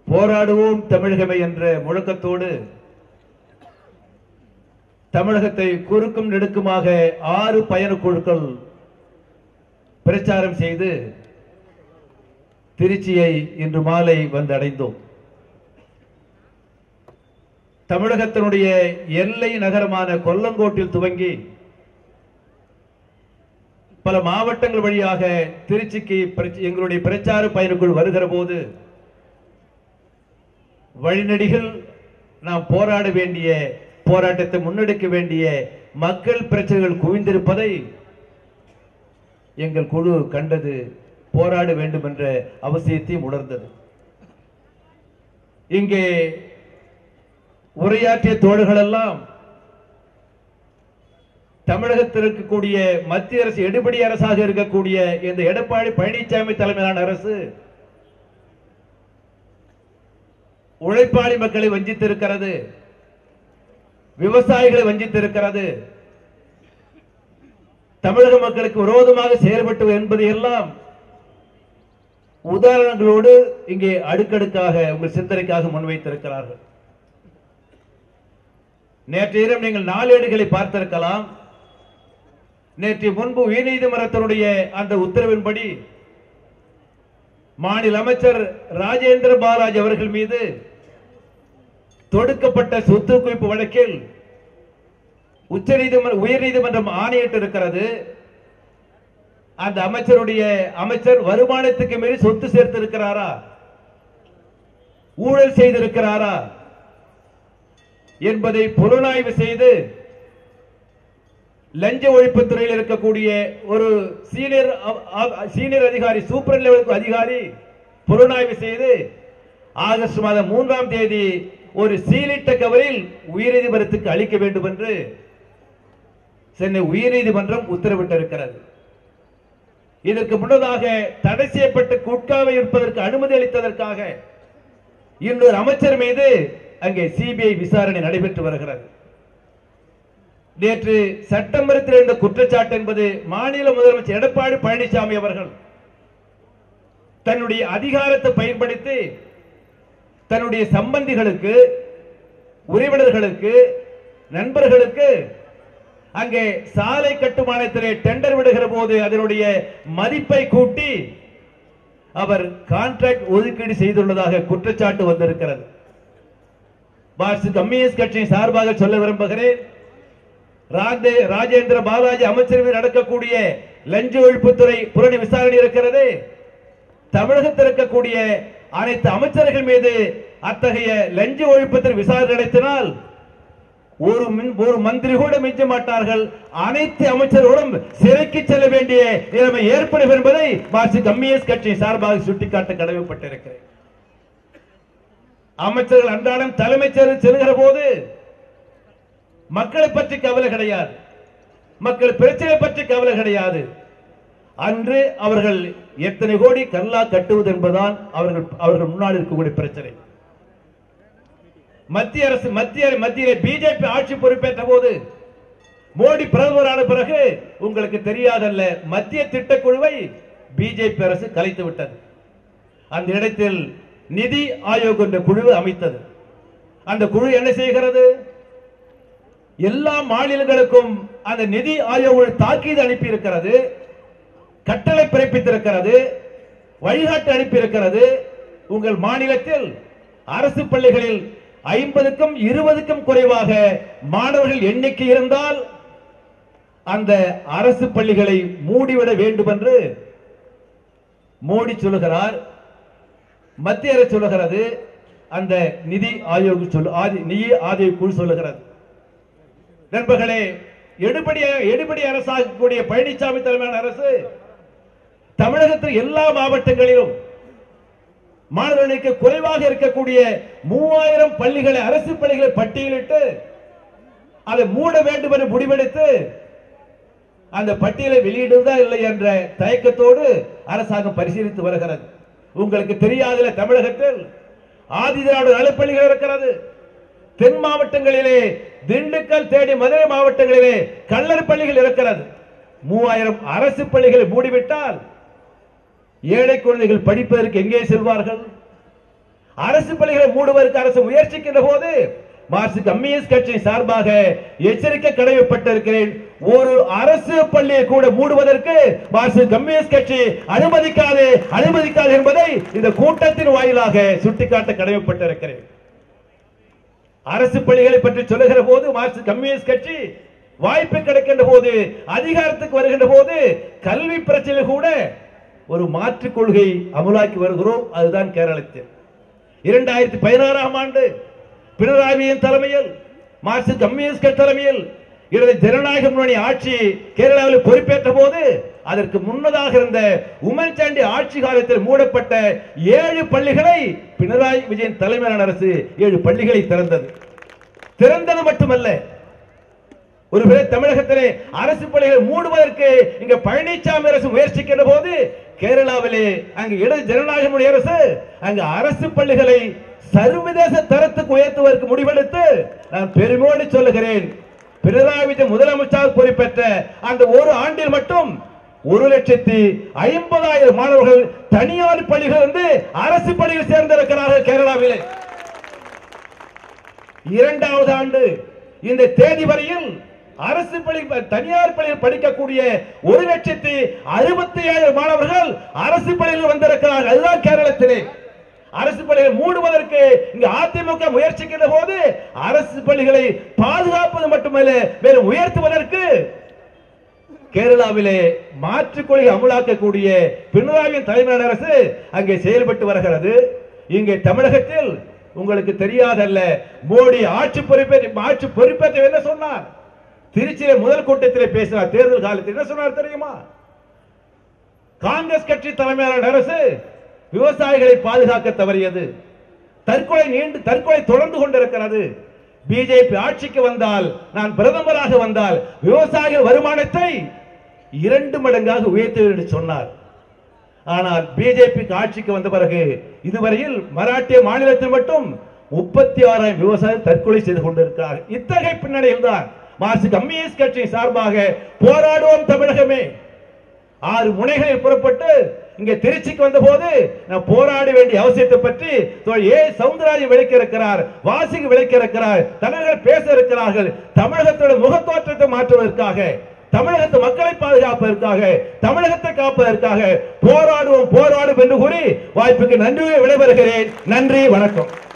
போராடுவோம் தமிழகமே என்ற முழக்கத்தோடு தமிழகத்தை குறுக்கும் நெடுக்குமாக 6 பயணக்குழுக்கள் பிரச்சாரம் செய்து திருச்சியை இன்று மாலை வந்தடைந்தோம். தமிழகத்தினுடைய எல்லை நகரமான கொல்லங்கோட்டில் துவங்கி பல மாவட்டங்கள் வழியாக திருச்சிக்கு எங்களுடைய பிரச்சார பயணக்குழு வருகிற போது வழிநடிகள் நாம் போராட வேண்டிய போராட்டத்தை முன்னெடுக்க வேண்டிய மக்கள் பிரச்சனைகள் குவிந்திருப்பதை எங்கள் குழு கண்டது, போராட வேண்டும் என்ற அவசியத்தையும் உணர்ந்தது. இங்கே உரையாற்றிய தோழர்கள் எல்லாம் தமிழகத்தில் இருக்கக்கூடிய மத்திய அரசு எடுபடி அரசாக இருக்கக்கூடிய இந்த எடப்பாடி பழனிசாமி தலைமையிலான அரசு உழைப்பாளி மக்களை வஞ்சித்திருக்கிறது, விவசாயிகளை வஞ்சித்திருக்கிறது, தமிழக மக்களுக்கு விரோதமாக செயல்பட்டு என்பதை எல்லாம் உதாரணங்களோடு இங்கே அடுக்கடுக்காக உங்கள் சிந்தனைக்காக முன்வைத்திருக்கிறார்கள். நேற்றைய இரவு நீங்கள் நாளேடுகளை பார்த்திருக்கலாம். நேற்று முன்பு உயர்நீதிமன்றத்தினுடைய அந்த உத்தரவின்படி மாநில அமைச்சர் ராஜேந்திர பாலாஜி அவர்கள் மீது தொடுக்கப்பட்ட சொத்து குவிப்பு வழக்கில் உயர்நீதிமன்றம் ஆணையிட்டு இருக்கிறது. அந்த அமைச்சர் வருமானத்துக்கு மீறி சொத்து சேர்த்திருக்கிறாரா, ஊழல் செய்திருக்கிறாரா என்பதை புலனாய்வு செய்து லஞ்ச ஒழிப்புத்துறையில் இருக்கக்கூடிய ஒரு சீனியர் அதிகாரி, சூப்பர் லெவல் அதிகாரி புலனாய்வு செய்து ஆகஸ்ட் மாதம் 3ஆம் தேதி ஒரு சீலிட்ட கவரில் உயர்நீதிமன்றத்துக்கு அளிக்க வேண்டும் என்று சென்னை உயர்நீதிமன்றம் உத்தரவிட்டிருக்கிறது. இதற்கு முன்னதாக தடை செய்யப்பட்ட குட்காவை இருப்பதற்கு அனுமதி அளித்ததற்காக இன்னொரு அமைச்சர் மீது அங்கே சிபிஐ விசாரணை நடைபெற்று வருகிறது. நேற்று சட்டமன்றத்தில் இருந்த குற்றச்சாட்டு என்பது மாநில முதலமைச்சர் எடப்பாடி பழனிசாமி அவர்கள் தன்னுடைய அதிகாரத்தை பயன்படுத்தி தன்னுடைய சம்பந்திகளுக்கு, உறவினர்களுக்கு, நண்பர்களுக்கு அங்கே சாலை கட்டுமானத்திலே டெண்டர் விடுகிற போது அதனுடைய மதிப்பை கூட்டி அவர் கான்ட்ராக்ட் ஒதுக்கீடு செய்துள்ளதாக குற்றச்சாட்டு வந்திருக்கிறது. கம்யூனிஸ்ட் கட்சியின் சார்பாக சொல்ல விரும்புகிறேன், ராஜேந்திர பாலாஜி அமைச்சர் மீது நடக்கக்கூடிய லஞ்ச ஒழிப்புத்துறை புரணி விசாரணை இருக்கிறது. தமிழகத்தில் இருக்கக்கூடிய அனைத்து அமைச்சர்கள் மீது அத்தகைய லஞ்ச ஒழிப்புத்துறை விசாரணை நடத்தினால் ஒரு மந்திரி கூட மிஞ்ச மாட்டார்கள், அனைத்து அமைச்சர்களும் சிறைக்கு செல்ல வேண்டிய நிலைமை ஏற்படும் என்பதை கம்யூனிஸ்ட் கட்சியின் சார்பாக சுட்டிக்காட்ட கடமைப்பட்டிருக்கிறேன். அமைச்சர்கள் அன்றாடம் தலைமைச் செயலர் செல்கிற போது மக்களை பற்றி கவலை கிடையாது, மக்கள் பிரச்சனை பற்றி கவலை கிடையாது. அன்று அவர்கள் எத்தனை கோடி கல்லா கட்டுவது என்பதுதான் அவர்கள் முன்னால் இருக்கக்கூடிய பிரச்சனை. மத்தியிலே பிஜேபி ஆட்சி பொறுப்பேற்ற போது மோடி பிரதமரான பிறகு உங்களுக்கு தெரியாதல்ல, மத்திய திட்டக்குழுவை பிஜேபி அரசு கலைத்து விட்டது. அந்த இடத்தில் நிதி ஆயோக் என்ற குழு அமைத்தது. அந்த குழு என்ன செய்கிறது? எல்லா மாநிலங்களுக்கும் அந்த நிதி ஆயோக் தாக்கீது அனுப்பி இருக்கிறது, கட்டளை பிறப்பித்திருக்கிறது, வழிகாட்டு அனுப்பி இருக்கிறது. உங்கள் மாநிலத்தில் அரசு பள்ளிகளில் 50க்கும் 20க்கும் குறைவாக மாணவர்கள் எண்ணிக்கை இருந்தால் அந்த அரசு பள்ளிகளை மூடிவிட வேண்டும் என்று மோடி சொல்லுகிறார், மத்திய அரசு சொல்லுகிறது, அந்த நிதி ஆயோக் குழு சொல்லுகிறது. நண்பர்களே, எடுபடி அரசாகக்கூடிய பழனிசாமி தலைமையிலான அரசு தமிழகத்தில் எல்லா மாவட்டங்களிலும் மாணவர்களுக்கு குறைவாக இருக்கக்கூடிய 3000 பள்ளிகளை, அரசு பள்ளிகளை பட்டியலிட்டு அதை மூட வேண்டும் என்று முடிவெடுத்து அந்த பட்டியலை வெளியிடுவதா இல்லை என்ற தயக்கத்தோடு அரசாங்கம் பரிசீலித்து வருகிறது. உங்களுக்கு தெரியாத தமிழகத்தில் ஆதிதிராவிடர் நலப்பள்ளிகள் இருக்கிறது. தென் மாவட்டங்களிலே திண்டுக்கல், தேனி, மதுரை மாவட்டங்களிலே கள்ளர் பள்ளிகள் இருக்கிறது. 3000 அரசு பள்ளிகளை மூடிவிட்டால் ஏழை குழந்தைகள் படிப்பதற்கு எங்கே செல்வார்கள்? அரசு பள்ளிகளை மூடுவதற்கு அரசு முயற்சிக்கின்ற போது மார்க்சிஸ்ட் கம்யூனிஸ்ட் கட்சி சார்பாக எச்சரிக்கை கடமைப்பட்டிருக்கிறேன். ஒரு அரசு பள்ளியை கூட மூடுவதற்கு மார்க்சிஸ்ட் கம்யூனிஸ்ட் கட்சி அனுமதிக்காது என்பதை இந்த கூட்டத்தின் வாயிலாக சுட்டிக்காட்ட கடமைப்பட்டிருக்கிறேன். அரசு பள்ளிகளை பற்றி சொல்லுகிற போது மார்க்சிஸ்ட் கம்யூனிஸ்ட் கட்சி வாய்ப்பு கிடைக்கின்ற போது, அதிகாரத்துக்கு வருகின்ற போது கல்வி பிரச்சனை கூட ஒரு மாற்றுக் கொள்கை அமலாக்கி வருகிறோம். அதுதான் கேரளத்தில் 2016ஆம் ஆண்டு பினராயியின் தலைமையில் மார்க்சிஸ்ட் கம்யூனிஸ்ட் தலைமையில் இடது ஜனநாயக முன்னணி ஆட்சி கேரளாவில் பொறுப்பேற்ற போது அதற்கு முன்னதாக இருந்த உமன் சாண்டி ஆட்சி காலத்தில் மூடப்பட்ட 7 பள்ளிகளை பினராயி விஜயன் தலைமையிலான அரசு 7 பள்ளிகளை திறந்தது மட்டுமல்ல, ஒருவேளை தமிழகத்திலே அரசு பள்ளிகளை மூடுவதற்கு இங்க பழனிசாமி அரசு முயற்சிக்கின்ற போது கேரளாவிலே அங்கு இடது ஜனநாயக முன்னணி அரசு அங்கு அரசு பள்ளிகளை சர்வதேச தரத்துக்கு உயர்த்துவதற்கு முடிவெடுத்து நான் பெருமையோடு சொல்லுகிறேன். பினராயி விஜயன் முதலமைச்சர் பொறுப்பேற்ற அந்த ஒரு ஆண்டில் மட்டும் 1,50,000 மாணவர்கள் தனியார் பள்ளிகள் வந்து அரசு பள்ளியில் சேர்ந்திருக்கிறார்கள் கேரளாவிலே. 2வது ஆண்டு இந்த தேதி வரையில் அரசு பள்ளி தனியார் பள்ளியில் படிக்கக்கூடிய 1,67,000 மாணவர்கள் அரசு பள்ளியில் வந்திருக்கிறார்கள். அதுதான் கேரளத்திலே அரசு பள்ளிகளை மூடுவதற்கு இங்கு அதிமுக முயற்சிக்கின்ற போது அரசு பள்ளிகளை பாதுகாப்பது மட்டுமல்ல, மேலும் உயர்த்துவதற்கு கேரளாவிலே மாற்றுக் கொள்கை அமலாக்கக்கூடிய பினராயி தலைமையிலான அரசு அங்கே செயல்பட்டு வருகிறது. இங்கே தமிழகத்தில் உங்களுக்கு தெரியாதல்ல, மோடி ஆட்சி பொறுப்பேற்ற என்ன சொன்னார்? திருச்சியில முதல் கூட்டத்தில் பேசினார். தேர்தல் காலத்தில் என்ன சொன்னார் தெரியுமா? காங்கிரஸ் கட்சி தலைமையிலான அரசு விவசாயிகளை பாதுகாக்க தவறியது, தற்கொலை தொடர்ந்து கொண்டிருக்கிறது. பிஜேபி ஆட்சிக்கு வந்தால், நான் பிரதமராக வந்தால் விவசாயிகள் வருமானத்தை 2 மடங்காக உயர்த்துவேன் என்று சொன்னார். ஆனால் பிஜேபி ஆட்சிக்கு வந்த பிறகு இதுவரையில் மராட்டிய மாநிலத்தில் மட்டும் 36,000 விவசாயிகள் தற்கொலை செய்து கொண்டிருக்கிறார்கள். இத்தகைய பின்னணியில் தான் மார்க்சிஸ்ட் கம்யூனிஸ்ட் கட்சி சார்பாக போராடுவோம் தமிழகமே 6 முனைகளில் புறப்பட்டு இங்கே திருச்சிக்கு வந்த போது நான் போராட வேண்டிய அவசியத்தை பற்றி சவுந்தரராஜன் விளக்கி இருக்கிறார், வாசிக்கு விளக்கி இருக்கிறார், தலைவர்கள் பேச இருக்கிறார்கள். தமிழகத்தோட முகத்தோற்றத்தை மாற்றுவதற்காக, தமிழகத்து மக்களை பாதுகாப்பதற்காக, தமிழகத்தை காப்பதற்காக போராடுவோம் என்று கூறி வாய்ப்புக்கு நன்றி விடைபெறுகிறேன். நன்றி, வணக்கம்.